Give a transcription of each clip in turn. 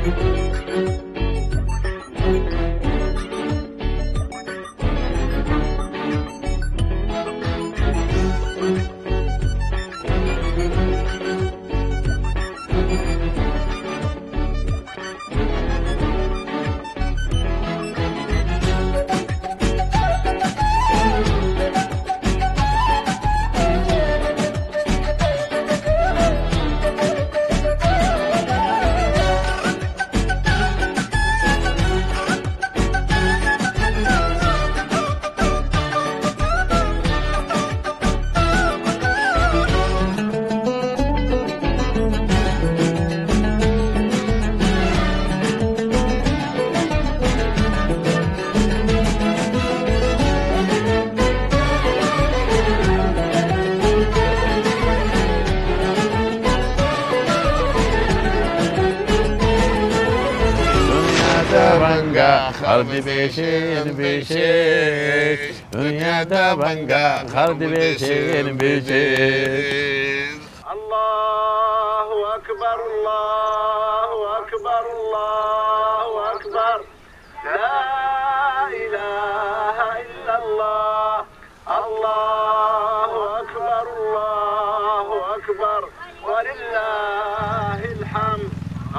خرد بيشين بيشين دنيا دبنجا خرد بيشين بيشين. الله أكبر الله أكبر الله أكبر لا إله إلا الله. الله أكبر الله أكبر ولله الحمد.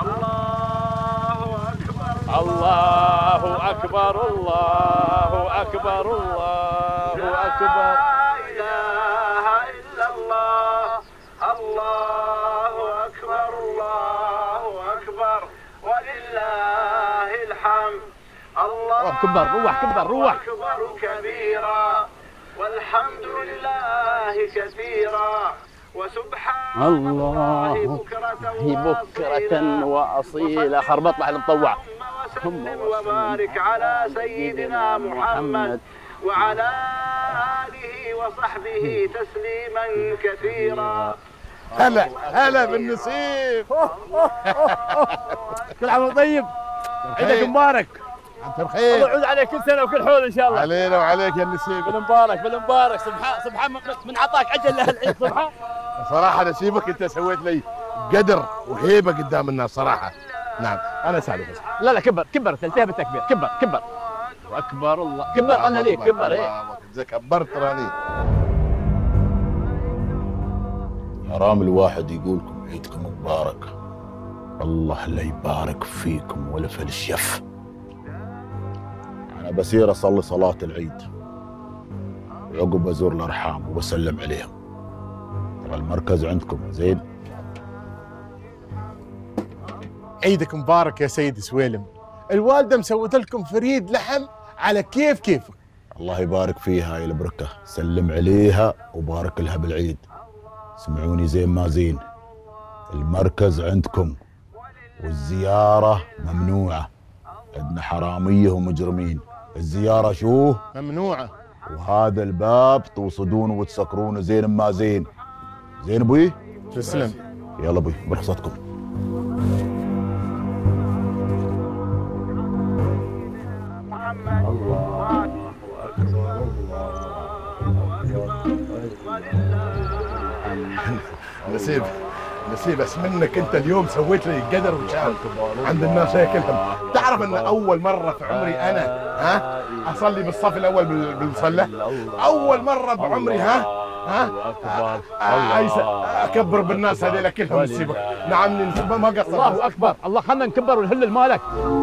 الله أكبر الله أكبر الله أكبر لا إله إلا الله. الله أكبر الله أكبر ولله الحمد. الله كبر روح كبر روح أكبر كبيرا والحمد لله كثيرا وسبحان الله بكرة وأصيلا. خربط لح المطوع. وسلم وبارك على سيدنا محمد وعلى آله وصحبه تسليما كثيرا. هلا هلا بالنسيب. كل عام وانت طيب. عيدك مبارك. انت بخير. الله يعود عليك كل سنه وكل حول ان شاء الله. علينا وعليك يا النسيب. بالمبارك بالمبارك. سبحان من عطاك عجل لاهل سبحان. صراحه نسيبك انت سويت لي قدر وهيبه قدام الناس صراحه. نعم انا سعد بس. لا كبر تنتهي بالتكبير. كبر واكبر الله. كبر انا ليك كبر. ايه اذا كبرت راني. حرام الواحد يقولكم عيدكم مبارك. الله لا يبارك فيكم ولا في الشف. انا بسير اصلي صلاه العيد وعقب بزور الارحام وبسلم عليهم. ترى المركز عندكم زين. عيدك مبارك يا سيد سويلم. الوالده مسوت لكم فريد لحم على كيفك. الله يبارك فيها يا البركه. سلم عليها وبارك لها بالعيد. سمعوني زين ما زين، المركز عندكم والزياره ممنوعه. عندنا حراميه ومجرمين. الزياره شو؟ ممنوعه. وهذا الباب توصدونه وتسكرونه زين ما زين. زين ابوي؟ تسلم. يلا ابوي برخصتكم. نسيب بس منك انت اليوم سويت لي قدر وشان عند الناس كلهم. تعرف ان اول مره في عمري انا اصلي بالصف الاول بالمصلى. اول مره بعمري اكبر بالناس هذيلا كلهم. نسيبك. نعم ما قصر. الله اكبر. الله خلنا نكبر ونهلل مالك.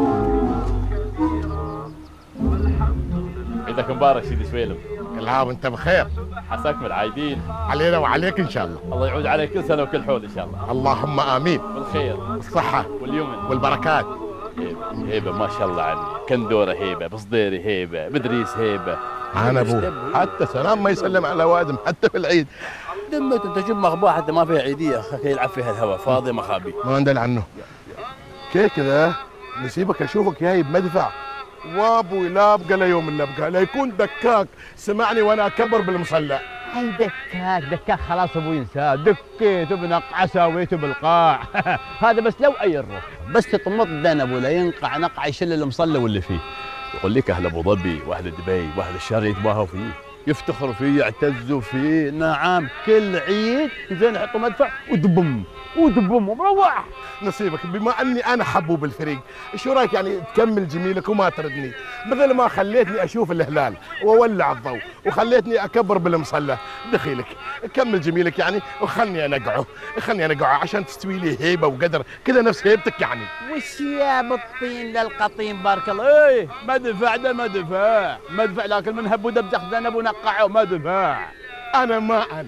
عيدك مبارك سيدي سويلم. كل عام وانت بخير. عساك من العايدين. علينا وعليك ان شاء الله. الله يعود عليك كل سنه وكل حول ان شاء الله. اللهم امين. بالخير بالصحه واليمن والبركات. هيبه ما شاء الله عني. كندوره هيبه، بصديري هيبه، بدريس هيبه. انا ابوه حتى سلام ما يسلم على وادم حتى في العيد. دمت انت جيب مغباه حتى ما فيها عيديه. يلعب فيها الهواء فاضي مخابي. ما ندل عنه. كيف كذا نسيبك اشوفك جايب مدفع وابوي لا ابقى ليوم الا ابقى لا يكون دكاك سمعني وانا اكبر بالمصلى. هل دكاك خلاص ابوي انساه. دكيت وبنقع سويته بالقاع. هذا بس لو اي الروح بس تطمط ذنب ولا ينقع نقع يشل المصلى واللي فيه. يقول لك اهل ابو ظبي واهل دبي واهل الشرق يتباهوا فيه. يفتخروا فيه يعتزوا فيه. نعم كل عيد زين يحطوا مدفع ودبم ودبم ومروح. نصيبك، بما اني انا حبوب الفريق، شو رايك يعني تكمل جميلك وما تردني؟ مثل ما خليتني اشوف الهلال واولع الضوء وخليتني اكبر بالمصلى، دخيلك كمل جميلك يعني وخلني انقعه، خلني انقعه عشان تستوي لي هيبه وقدر كذا نفس هيبتك يعني. وش يا بالطين للقطين بارك الله. ايه مدفع ده مدفع لكن من هب ودبدخ ذنب ونقعه مدفع. انا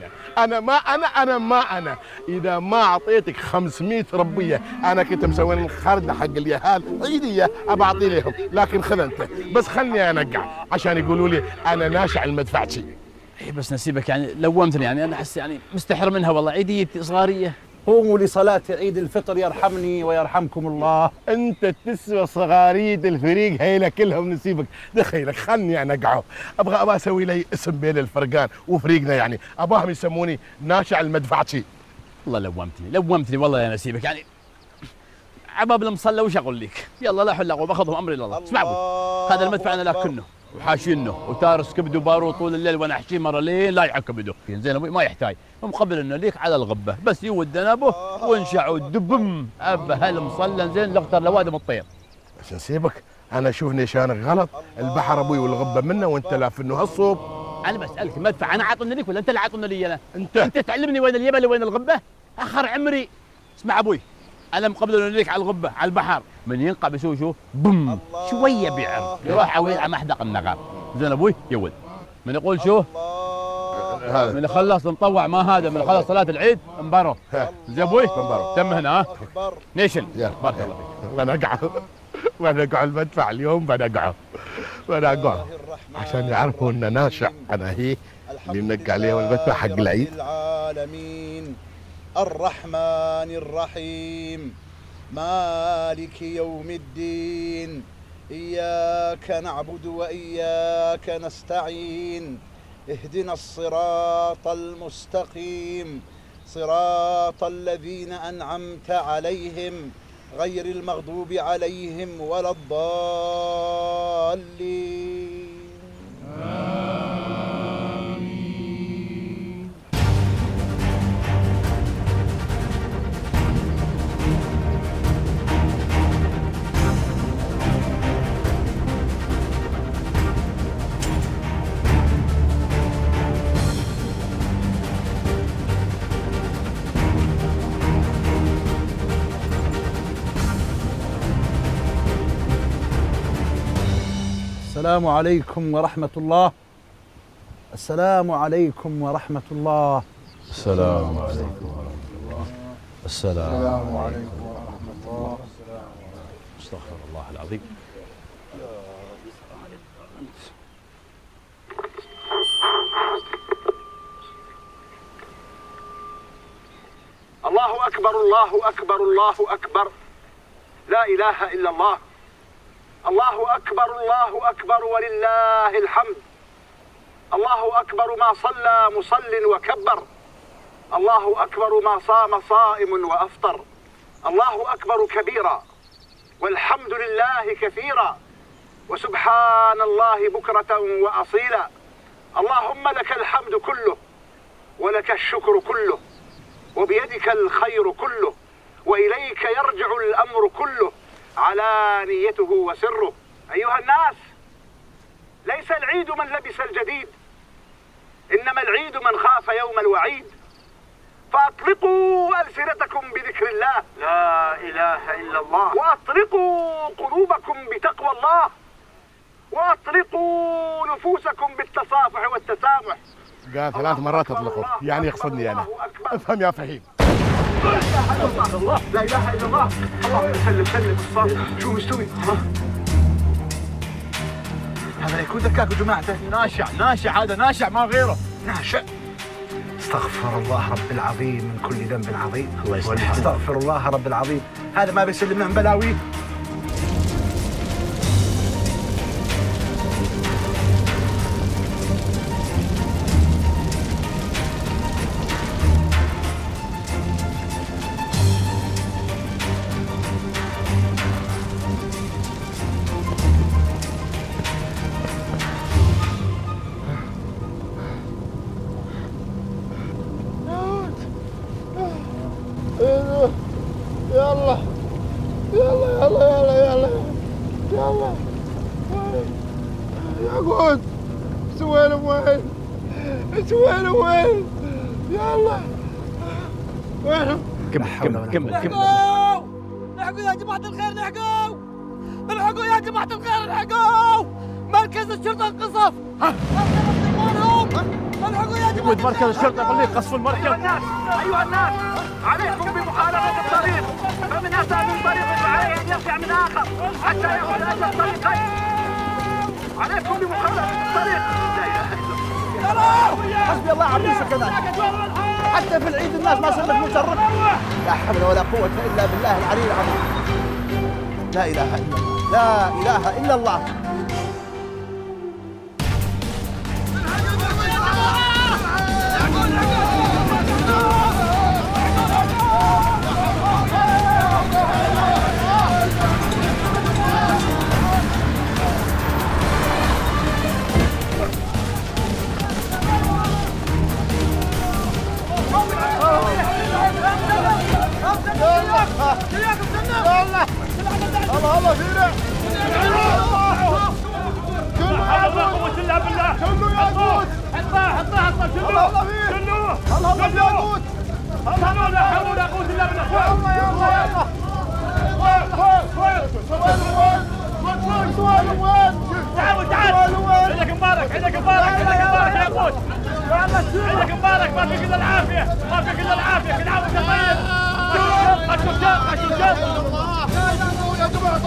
ما انا اذا ما اعطيتك 500 ربيه انا كنت مسوي الخرده حق اليهال عيديه ابى اعطي لهم، لكن خذ انت بس خلني انقع عشان يقولوا لي انا ناشع المدفعشي. ايه بس نسيبك يعني لومتني، يعني انا احس يعني مستحر منها والله. عيديتي صغاريه. قوموا لصلاة عيد الفطر يرحمني ويرحمكم الله. انت تسوى صغارية الفريق هيلا كلهم. نسيبك دخيلك خلني انقعه. ابغى اسوي لي اسم بين الفرقان وفريقنا يعني، اباهم يسموني ناشع المدفعشي. والله لومتني والله يا نسيبك يعني. عباب المصلى وش اقول لك؟ يلا لا حول ولا باخذهم امري الى الله. اسمع ابوي، هذا المدفع انا لاكنه وحاشينه وتارس كبده وبارو طول الليل وانا احشيه مره لين لا يعكبده. زين ابوي ما يحتاج، مقبل انه ليك على الغبه بس يود نابه وانشع ودبم ابا هالمصلى زين لاغتر لوادم الطير. بس نسيبك انا اشوف نشانك غلط، البحر ابوي والغبه منه وانت لافنه هالصوب. انا بسالك المدفع انا عاطني لك ولا انت اللي عاطني لي انا؟ انت تعلمني وين اليمن وين الغبه؟ اخر عمري. اسمع ابوي، انا مقبل انه ليك على الغبه على البحر، من ينقع بيسوي شو؟ بم شويه بيعر يروح عويل على محدق النغار. زين ابوي يولد من يقول شو؟ من يخلص مطوع ما هذا من يخلص صلاه العيد مبارو. زين ابوي تم هنا. ها نيشن بارك الله فيك. وانا اقع المدفع اليوم بنقعه عشان يعرفوا ان ناشع انا هي اللي منقع عليهم المدفع حق العيد. العالمين الرحمن الرحيم مالك يوم الدين إياك نعبد وإياك نستعين اهدنا الصراط المستقيم صراط الذين أنعمت عليهم غير المغضوب عليهم ولا الضالين. السلام عليكم ورحمة الله. السلام عليكم ورحمة الله. السلام عليكم ورحمة الله. السلام عليكم ورحمة الله. استغفر الله العظيم. الله أكبر الله أكبر الله أكبر لا إله إلا الله. الله أكبر الله أكبر ولله الحمد. الله أكبر ما صلى مصل وكبر. الله أكبر ما صام صائم وأفطر. الله أكبر كبيرا والحمد لله كثيرا وسبحان الله بكرة وأصيلا. اللهم لك الحمد كله ولك الشكر كله وبيدك الخير كله وإليك يرجع الأمر كله علانيته وسره. أيها الناس، ليس العيد من لبس الجديد، إنما العيد من خاف يوم الوعيد. فأطلقوا ألسنتكم بذكر الله لا إله إلا الله، وأطلقوا قلوبكم بتقوى الله، وأطلقوا نفوسكم بالتصافح والتسامح. قال 3 مرات اطلقوا يعني يقصدني انا. افهم يا فهيم. لا اله الا الله لا اله الا الله. اللهم سلم الصوت. شو مستوي؟ هذا يكون ذكاك وجماعته. ناشع هذا ناشع ما غيره. ناشئ. استغفر الله رب العظيم من كل ذنب عظيم. الله يسلمك. استغفر الله رب العظيم. هذا ما بيسلمنا من بلاوي. يا الله وين ياقوت؟ سويلم وين؟ سويلم وين؟ يا الله وينهم؟ كمل الحقوا يا جماعة الخير، الحقوا الحقوا يا جماعة الخير، الحقوا مركز الشرطة انقصف. الحقوا يا جماعة مركز الشرطة خليه قصف المركز. أيها الناس عليكم بمخالفة الطريق، فمن أتى من طريق فعليه أن يرجع من آخر حتى يأخذ أجل الطريقين. عليكم بمخالفة الطريق. لا إله إلا الله. حسبي الله عبد السكنات. حتى في العيد الناس ما صارت مشرف. لا حول ولا قوة إلا بالله العلي العظيم. لا إله إلا الله، لا إله إلا الله. الله فينا لا قوة إلا بالله. كله ياقوت حطها الله فيه الله ياقوت الله لا حول ولا قوة إلا بالله. يا الله يا الله يا الله سوالم وين؟ تعال عيدك مبارك، عيدك مبارك، عيدك مبارك يا قوت. عيدك مبارك، ما فيك إلا العافية، ما فيك إلا العافية، كل عام وأنت طيب. الشجاع يا جماعة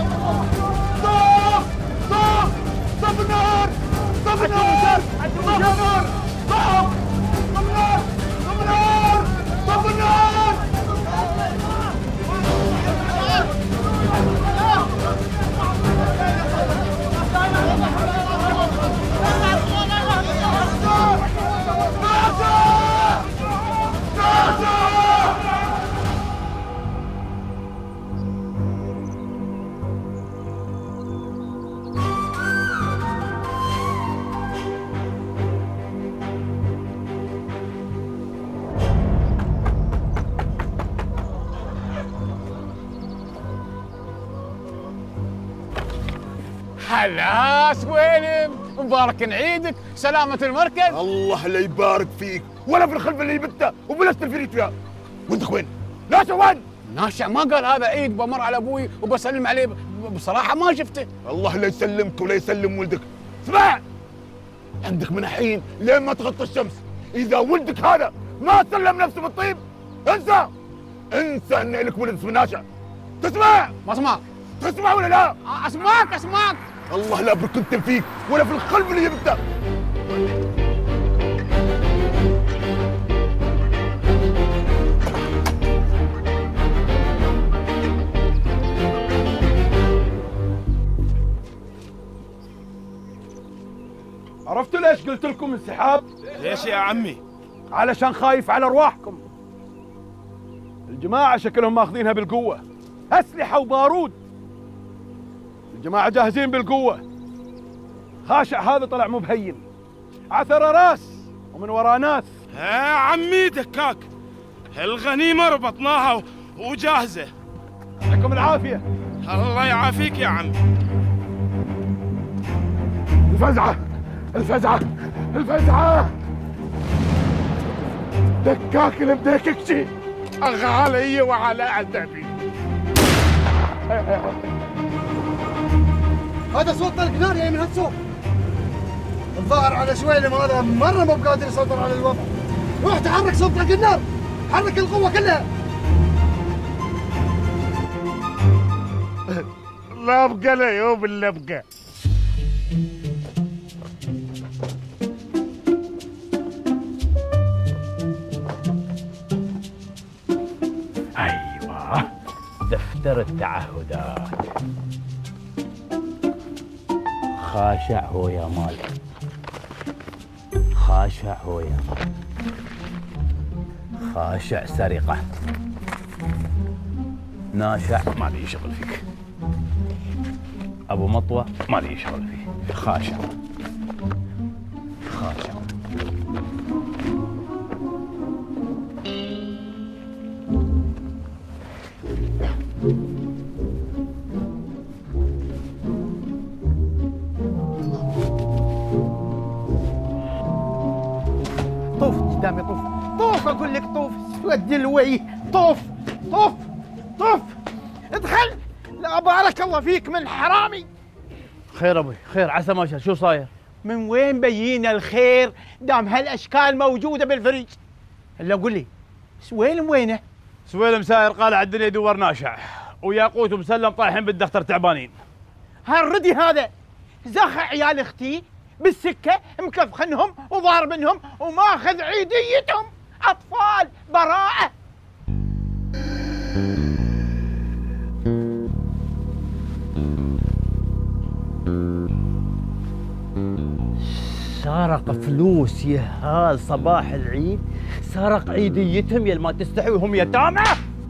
طب النار طب النار طب النار طب النار طب النار طب النار هلا سويلم، مبارك عيدك، سلامة المركز. الله لا يبارك فيك، ولا في الخلف اللي جبته وبلشت الفريق فيها. وانت وين؟ ناشع وين؟ ناشع ما قال هذا عيد، بمر على ابوي وبسلم عليه، بصراحة ما شفته. الله لا يسلمك ولا يسلم ولدك. اسمع، عندك من الحين لين ما تغطي الشمس، إذا ولدك هذا ما سلم نفسه بالطيب انسى ان لك ولد اسمه ناشع. تسمع؟ ما اسمعك. تسمع ولا لا؟ اسمعك. الله لا بركنت فيك ولا في القلب اللي جبته. عرفتوا ليش قلت لكم انسحاب؟ ليش يا عمي؟ علشان خايف على ارواحكم. الجماعة شكلهم ماخذينها بالقوة، أسلحة وبارود. الجماعة جاهزين بالقوة. خاشع هذا طلع مو بهين، عثر راس ومن وراه ناس. ها عمي دكاك، الغنيمة ربطناها وجاهزة. يعطيكم العافية. الله يعافيك يا عمي. الفزعة دكاك اللي بديك شيء أغى علي وعلى عذابي. هذا صوت طلق نار جاي من هالسوق. الظاهر على سويلم هذا مرة مو بقادر يسيطر على الوضع. روح تحرك صوت طلق النار، حرك القوة كلها. لا ابقى لا يوم الا ابقى. ايوه، دفتر التعهدات. خاشع هو يا مال، خاشع هو يا مال، خاشع سرقة، ناشع ما لي شغل فيك، أبو مطوة ما لي شغل فيه، خاشع خاشع. دلوي. طوف طوف طوف ادخل. لا بارك الله فيك من حرامي. خير ابوي خير، عسى ما شو صاير؟ من وين بيين الخير دام هالاشكال موجوده بالفريج؟ الا قول لي سويلم وينه؟ سويلم ساير قالع الدنيا يدور ناشع، وياقوت ومسلم طايحين بالدفتر تعبانين. هالردي هذا زخ عيال اختي بالسكه مكفخنهم وضاربنهم وماخذ عيديتهم. اطفال براءه. سرق فلوس يهال صباح العيد، سرق عيديتهم يا ما تستحي وهم يتامى.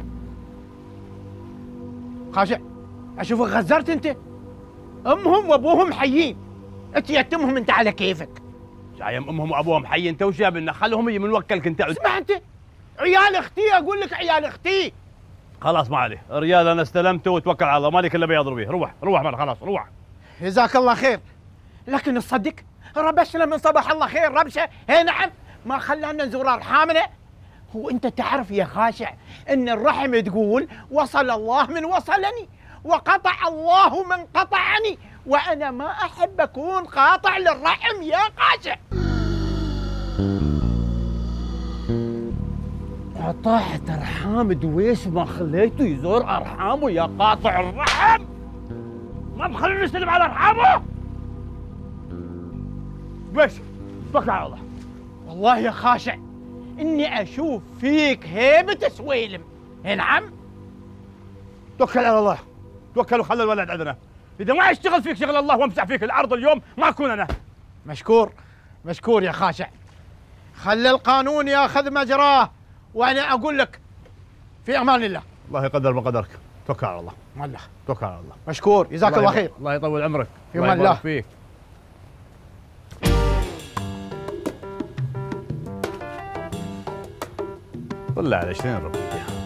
خاشع اشوفك غزرت انت. امهم وابوهم حيين، انت يتمهم انت على كيفك. جايم امهم وابوهم حي انت وش جابلنا؟ خلهم يجي من وكلك انت. اسمع انت، عيال اختي اقول لك عيال اختي. خلاص ما عليه، الريال انا استلمته وتوكل على الله، مالك الا بيضرب بيه. روح روح مال خلاص روح. جزاك الله خير. لكن تصدق ربشنا من صباح الله خير ربشه. اي نعم، ما خلانا نزور ارحامنا. هو انت تعرف يا خاشع ان الرحم تقول وصل الله من وصلني وقطع الله من قطعني، وانا ما احب اكون قاطع للرحم يا خاشع. قطعت ارحام دويش ما خليته يزور ارحامه يا قاطع الرحم. ما بخليني نسلم على ارحامه. بس توكل على الله. والله يا خاشع اني اشوف فيك هيبه سويلم. اي نعم. توكل على الله، توكل وخلي الولد عندنا. اذا ما يشتغل فيك شغل الله وامسح فيك الارض اليوم ما اكون انا. مشكور مشكور يا خاشع. خلي القانون ياخذ مجراه، وانا اقول لك في امان الله. الله يقدر بقدرك. توكل على الله. والله توكل على الله. مشكور، جزاك الله خير. الله يطول عمرك. في امان الله. فيك. طلع على 20 ربيع.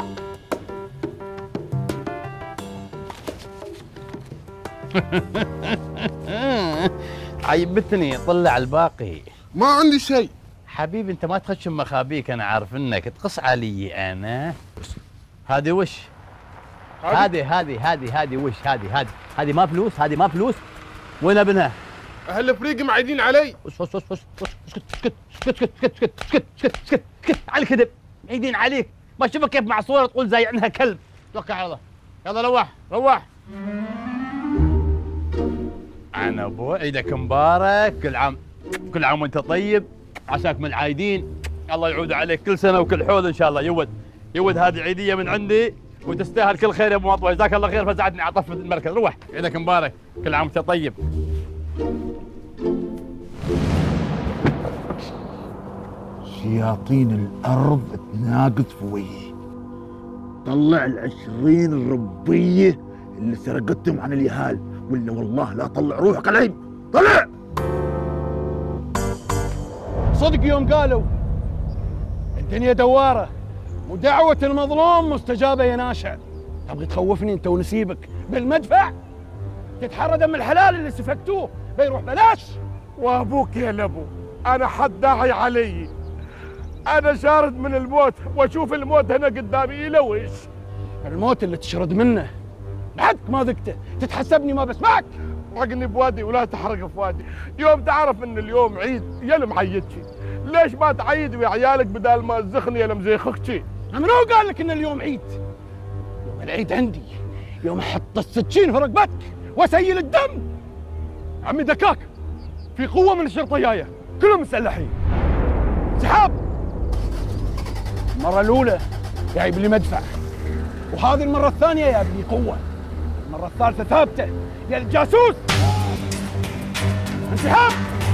عيبتني. طلع الباقي. ما عندي شيء حبيبي انت ما تخشم مخابيك، انا عارف انك تقص علي انا. هذه وش؟ هذه وش؟ هذه ما فلوس، هذه ما فلوس. وين ابنها؟ اهل الفريق معيدين علي. اسكت على الكذب. معيدين عليك. ما اشوفك كيف مع صوره تقول زي عنها كلب. توكل على الله. يلا روح روح. انا ابو عيدك مبارك. كل عام وانت طيب. عساك من العايدين. الله يعود عليك كل سنه وكل حول ان شاء الله. يود هذه عيديه من عندي وتستاهل كل خير يا ابو مطوع. جزاك الله خير فزعتني على طف المركز. روح عيدك مبارك. كل عام وانت طيب. شياطين الأرض تناقض في وجهي. طلع ال20 الربية اللي سرقتهم عن اليهال، ولا والله لا طلع روحك العين. طلع. صدق يوم قالوا الدنيا دوارة ودعوة المظلوم مستجابة يا ناشع. تبغي تخوفني انت ونسيبك بالمدفع؟ تتحرى دم الحلال اللي سفكتوه بيروح بلاش. وابوك يا لبو، انا حد داعي علي. انا شارد من الموت واشوف الموت هنا قدامي يلوش. الموت اللي تشرد منه بعدك ما ذقته، تتحسبني ما بسمعك. حرقني بوادي ولا تحرق في وادي. يوم تعرف ان اليوم عيد يا المعيدشي، ليش ما تعيد ويا عيالك بدال ما تزخني يا المزيخكشي؟ منو قال لك ان اليوم عيد؟ يوم العيد عندي يوم احط السكين في رقبتك واسيل الدم. عمي دكاك، في قوة من الشرطة جاية كلهم مسلحين. سحاب. المرة الأولى جايب لي مدفع، وهذه المرة الثانية جايب لي قوة، المرة الثالثة ثابتة يا الجاسوس. انسحاب.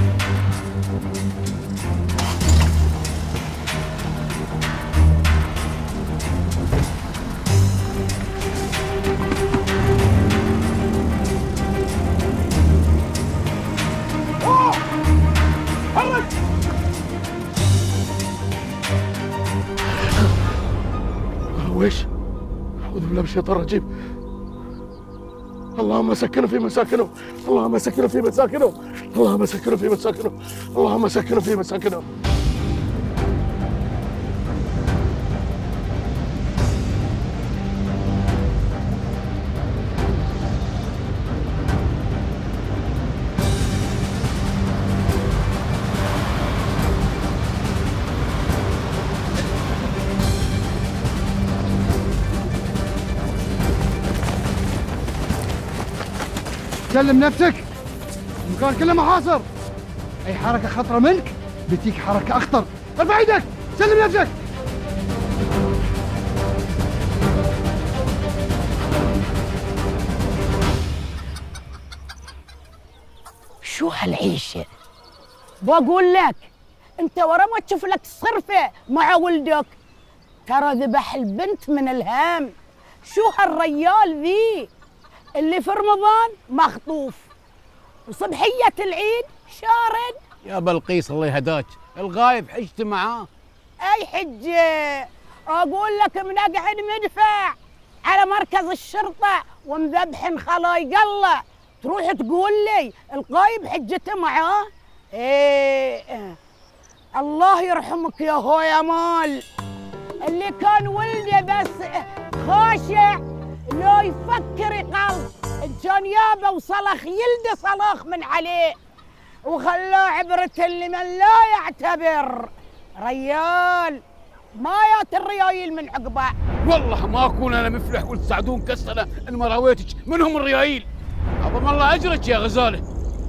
حرك. ويش؟ أعوذ بالله من الشيطان الرجيم. اللهم سكنه في مساكنه، اللهم سكنه في مساكنه، اللهم سكنه في مساكنه، اللهم سكنه في مساكنه. سلم نفسك، المكان كله محاصر، اي حركه خطره منك بتجيك حركه اخطر. ارفع ايدك، سلم نفسك. شو هالعيشه؟ بقول لك انت ورا ما تشوف لك صرفه مع ولدك، ترى ذبح البنت من الهم. شو هالريال ذي اللي في رمضان مخطوف وصبحيه العيد شارد؟ يا بلقيس الله يهداك، الغايب حجت معاه. اي حجه؟ اقول لك منقعد مدفع على مركز الشرطه ومذبحن خلايق الله، تروح تقول لي الغايب حجته معاه؟ ايه الله يرحمك يا هو يا مال، اللي كان ولده بس خاشع لو يفكر يقل، ان كان يابا وصلخ يلده صلاخ من عليه وخلاه عبرة لمن لا يعتبر. ريال ما يات الريايل من عقبه. والله ما اكون انا مفلح قلت ساعدون كسره ان ما راويتك منهم الريايل. عظم الله اجرك يا غزاله.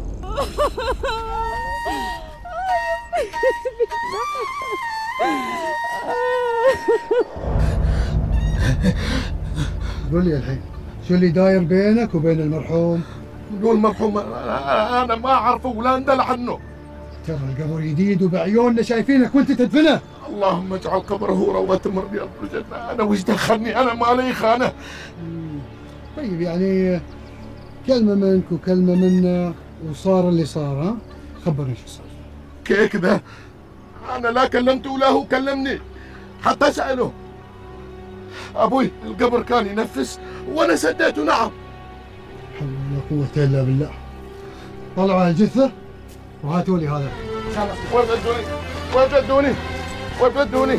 قول لي الحين شو اللي داير بينك وبين المرحوم؟ نقول مرحوم انا ما اعرفه ولا اندلع عنه. ترى القبر جديد وبعيوننا شايفينك وانت تدفنه. اللهم اجعل قبره روضة من رياض الجنة. انا وش دخلني؟ انا مالي خانه. طيب يعني كلمة منك وكلمة منا وصار اللي صار. ها خبرني شو صار. كيف ذا؟ انا لا كلمته ولا هو كلمني حتى اساله. ابوي القبر كان ينفس وانا سديته نعم. حول ولا قوة الا بالله. طلعوا على الجثة وهاتوا لي هذا. وين بدوني؟ وين بدوني؟ وين بدوني؟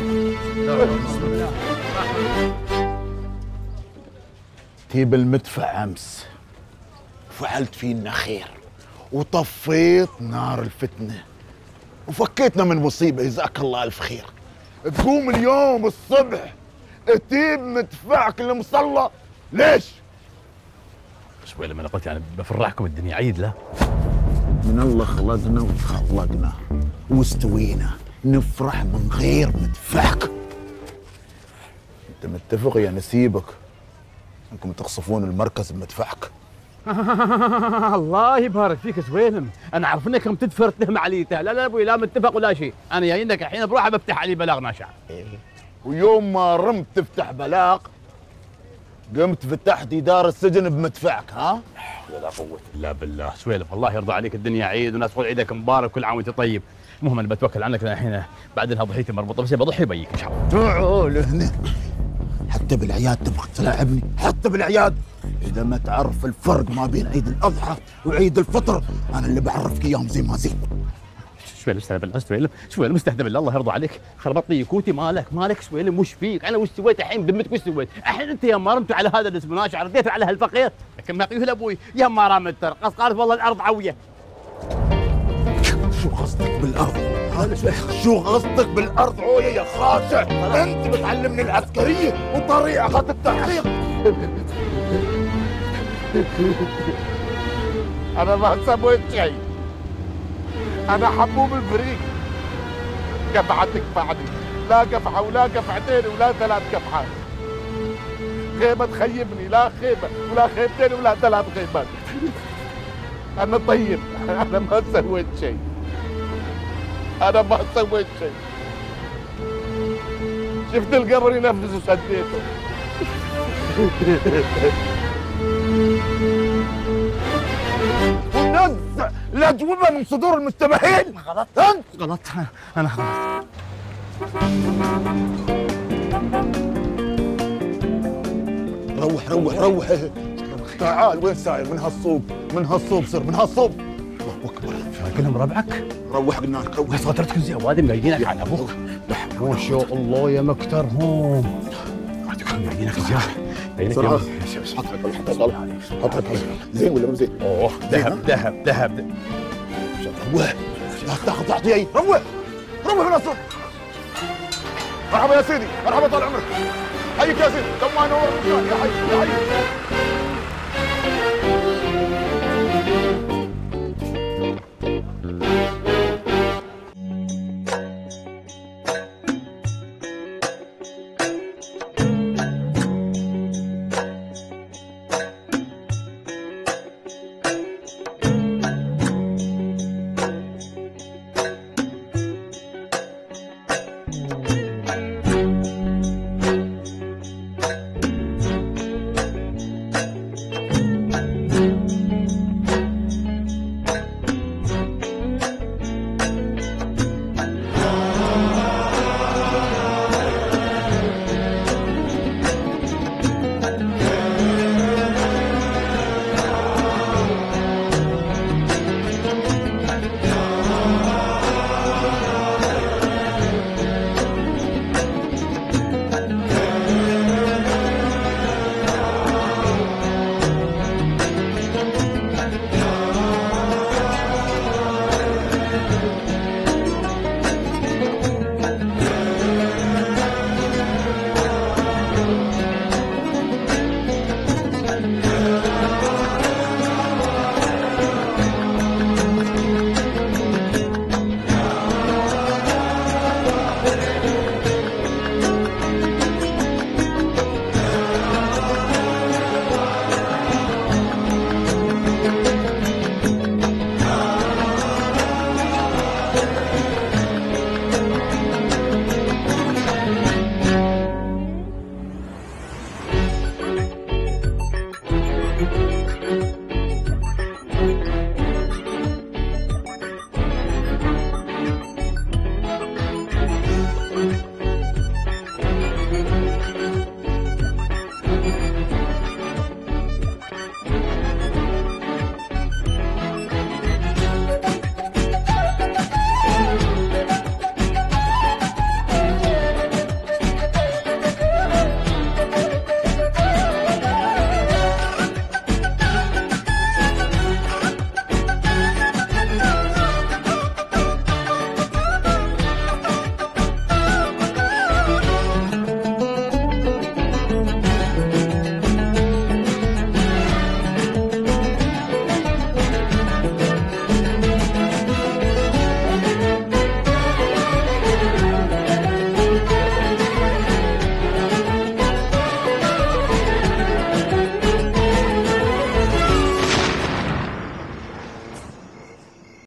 تيب المدفع امس فعلت فينا خير وطفيت نار الفتنه وفكيتنا من مصيبه، جزاك الله الف خير. تقوم اليوم الصبح تجيب مدفعك المصلى ليش؟ شوي لما انا قلت يعني بفرحكم الدنيا عيد. لا من الله خلقنا وتخلقنا واستوينا نفرح من غير مدفعك. انت متفق يا نسيبك انكم تقصفون المركز بمدفعك؟ الله يبارك فيك سويلم، انا عارف انكم تدفر تهم عليته. لا لا ابوي لا متفق ولا شيء، انا جاي لك الحين بروح بفتح علي بلاغ ناشع. ويوم ما رمت تفتح بلاغ قمت فتحت دار السجن بمدفعك. ها؟ لا قوة الا بالله. سويلم الله يرضى عليك، الدنيا عيد والناس تقول عيدك مبارك كل عام وانت طيب. المهم انا بتوكل عنك الحين بعد انها ضحيتي مربوطه، بس بضحي بيك ان شاء الله. تعال هنا حتى بالعياد تبغى تلاعبني، حتى بالعياد. اذا ما تعرف الفرق ما بين عيد الاضحى وعيد الفطر انا اللي بعرفك اياهم زي ما زين. سويلم استهدى بالله، سويلم استهدى بالله الله يرضى عليك، خربط لي كوتي. مالك سويلم وش فيك؟ انا وش سويت الحين بذمتك؟ وش سويت؟ الحين انت يا ما رمت على هذا اللي اسمه ناشع رديت على هالفقير، لكن ما يقول ابوي يا ما رمت ترقص قالت والله الارض عويه. شو قصدك بالارض؟ شو قصدك بالارض عويه يا خاشع؟ انت بتعلمني العسكريه وطريقه التحقيق. انا ما سويت شيء، انا حبوب الفريق. قفعتك بعدي، لا قفعه ولا قفعتين ولا ثلاث قفعات. خيبه تخيبني، لا خيبه ولا خيبتين ولا ثلاث خيبات. انا طيب، انا ما سويت شيء، انا ما سويت شيء. شفت القبر ينفس وسديته. ونزع الاجوبه من صدور المستمعين. غلط انت غلط، انا غلط. روح تعال. وين ساير؟ من هالصوب سر، من هالصوب. الله اكبر. كلهم ربعك؟ روح قلنا لك روح. بس غدرتكم زي وادي ملاقينك عن ابوك. ما شاء الله يا مكترهم. ملاقينك زياده. بسرعه حط زين ولا مو زين؟ اوه ذهب. روح لا تاخذ تعطيني. روح من الصوب. مرحبا يا سيدي، مرحبا طال عمرك. حيك يا سيدي، كم ما نور يا حي.